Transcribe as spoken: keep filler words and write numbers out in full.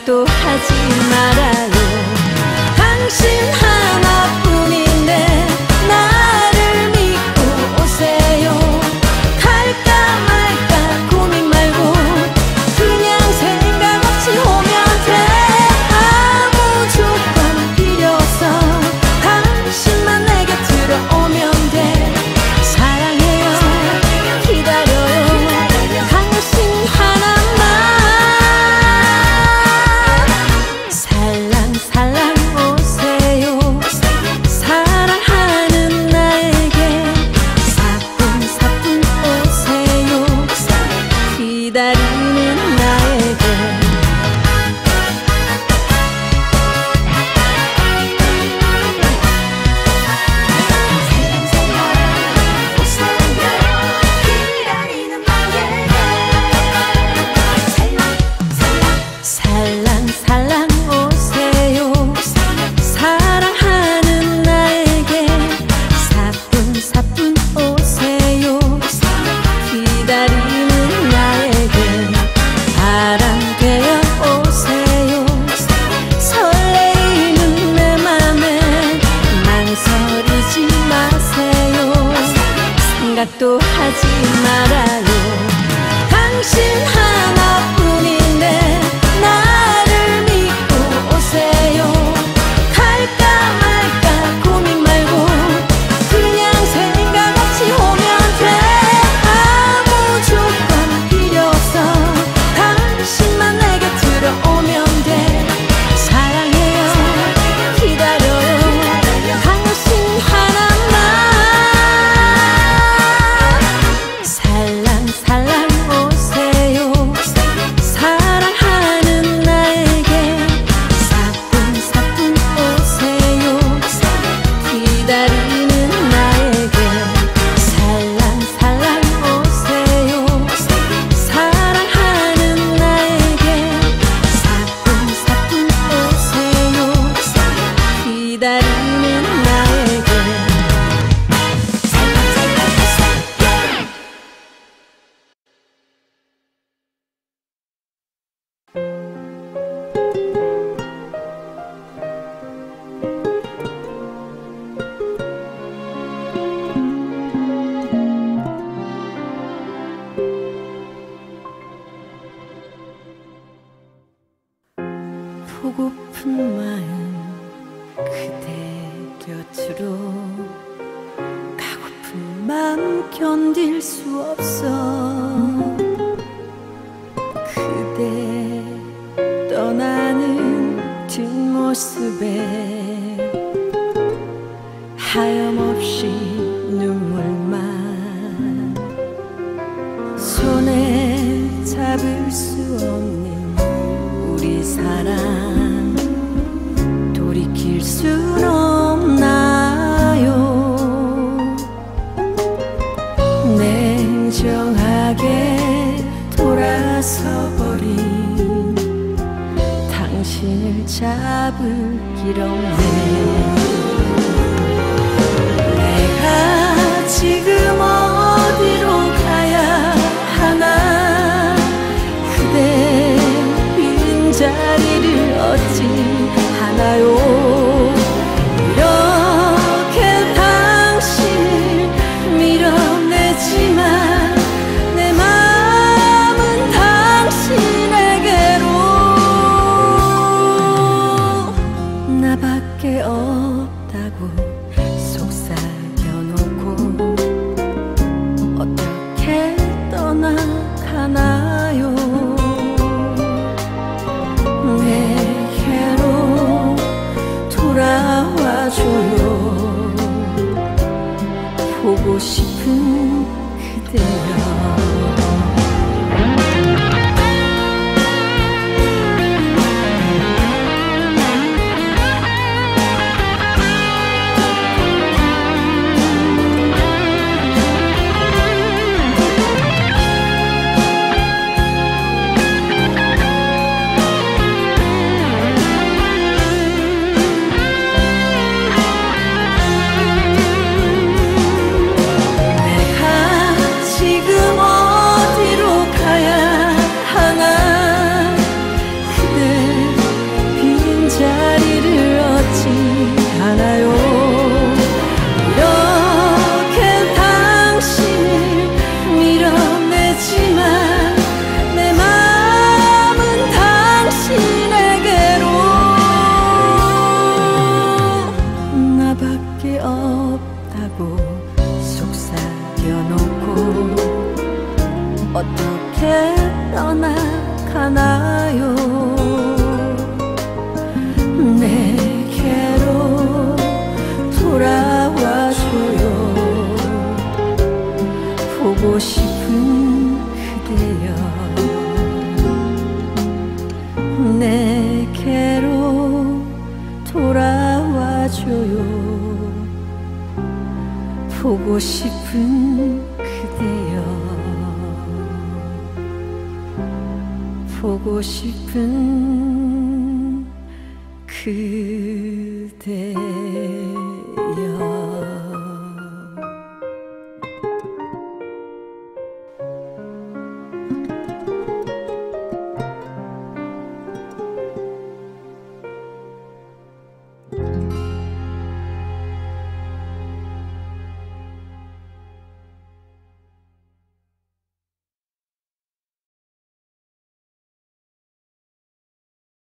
생각도 하지 말아요. 당신 하나뿐인데 나를 믿고 오세요. 갈까 말까 고민 말고 그냥 생각 없이 오면 돼. 아무 조건 필요 없어. 당신만 내 곁으로 오면 돼. 사랑해요, 기다려요, 당신 하나만. 살랑살랑 오세요. 사랑하는 나에게 사뿐사뿐 오세요. 기다리는 나에게. 살랑살랑 오세요. 사랑하는 나에게 사뿐사뿐 오세요. 기다리는 나에게. 바람 되어 오세요. 설레이는 내 맘에 망설이지 마세요. 생각도 하지 말아요. 당신 하나뿐인데 나를 믿고 오세요. 갈까 말까 고민 말고 그냥 생각 없이 오면 돼. 아무 조건 필요 없어. 당신만 내 곁으로 오면 돼. 사랑해요, 기다려요, 당신 하나만. 살랑살랑 오세요. 사랑하는 나에게 사뿐사뿐 오세요. 기다리는 나에게. 살랑살랑 오세요. 사랑하는 나에게 사뿐사뿐 오세요. 기다리는 나에게. 보고픈 마음 그대 곁으로 가고픈 마음 견딜 수 없어. 그대 떠나는 뒷모습에 하염없이 눈물만. 손에 잡을 수 없는 우리 사랑 돌이킬 순 없나요? 냉정하게 돌아서 버린 당신을 잡을 길 없네. 내가 지금 어디로 가야 하나. 그대 빈자리를 얻지 않아요. 이렇게 당신을 밀어내지만 내 마음은 당신에게로. 나밖에 없다고 속삭여놓고 어떻게 떠나가나요? 내게로 돌아와줘요. 보고 싶은 그대여. 내가 두고 속삭여놓고 어떻게 떠나가나요. 내게로 돌아와줘요. 보고 싶은 그대여. 내게로 돌아와줘요. 보고 싶은 그대여. 보고 싶은 그대.